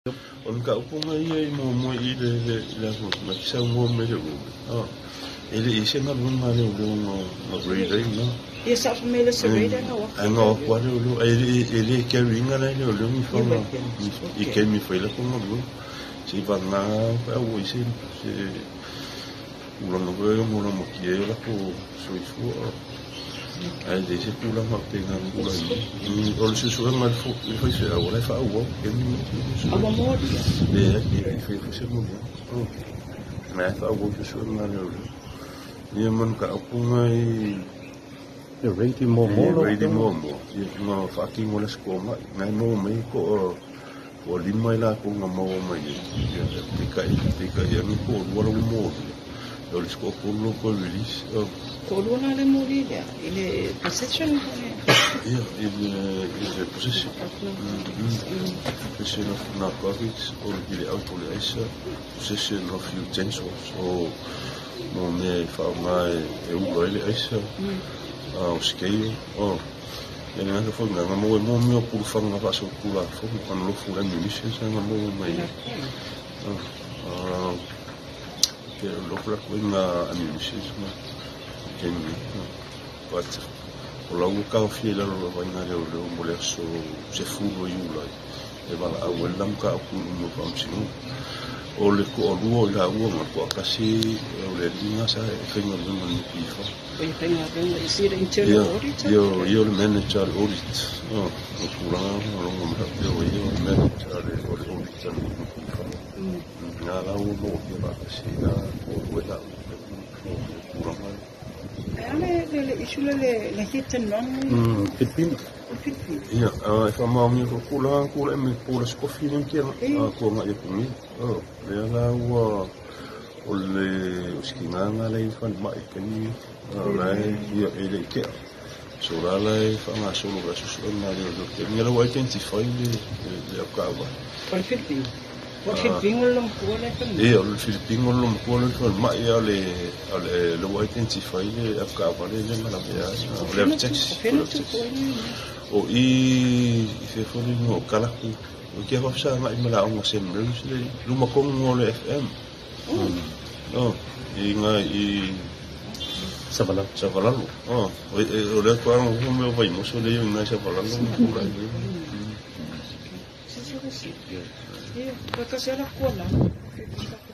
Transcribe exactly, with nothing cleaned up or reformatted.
Onka upunga ia mo mo i le le le ma kisa mo me le ro. Ah. Ele ise na lunga le ro no no reading no. Ia sa me le sereda no. Anga o kwa le ro ele ele ke ringa le ro mi fa no. I ke mi fa le ko no ro. Si va na pa o ise se ulo no go mo no mo ki e la ko so i fu. Ai de se pula ma te nga pula i o le susu nga fo i fa se o le fa o ke mi Aba mo dia. e e fa fa se mo o ma fa o susu nga le ni man ka ku ngai le rate mo mo le rate mo mo i nga fa ki mo le sko ma ngai mo me ko o lima la ko nga mo mai ya te ka te ka ya mi ko wala mo o le sko ko lo ko release Koluna le muri dia. Ile possession ne. Yeah, in uh, in the position. Position of narcotics or the alcohol, possession of utensils or no me fa mai e u ele esa. Ah, o scale. Oh. E nga fo nga mo mo mo ku fa nga fa so ku la fo ku no fu la munitions nga mo mai. Ah. Ke lo fra ku nga munitions ma. Kenny, but o lau ka fi la lo vai na le o mo le so se fu no i ula e va a wel lam ka ku no pam sinu o le ko o la u ma ko ka si o le dinga sa e fe no no ni pi fa e fe no no i si le internal audit yo yo le manager audit no o ku la no mo ma te o yo manager le audit ni fa na la u mo ke va si na o la ku la Ale le isule le le hit and run. Mm, Philippines. Ja, if I'm on you for Pula, Pula, and Pula Scoffy, and Kira, Koma Yakumi. Oh, there are all the Skinana, and Mike, and I hear a care. So I life, and I saw the social and yellow identify the Akawa. What should be? What should be all of what Yeah, all Philippine all of quality for my ale, low identify the Akawa, the left text. O i fe fori no kala ku o ke fa sa mai mala o se mrus le luma ko ngo le F M oh i nga i Savala savala oh o le ko ngo me vai mo so le nga savala no ku ra ni Sí, sí, sí. Sí, porque se la cola.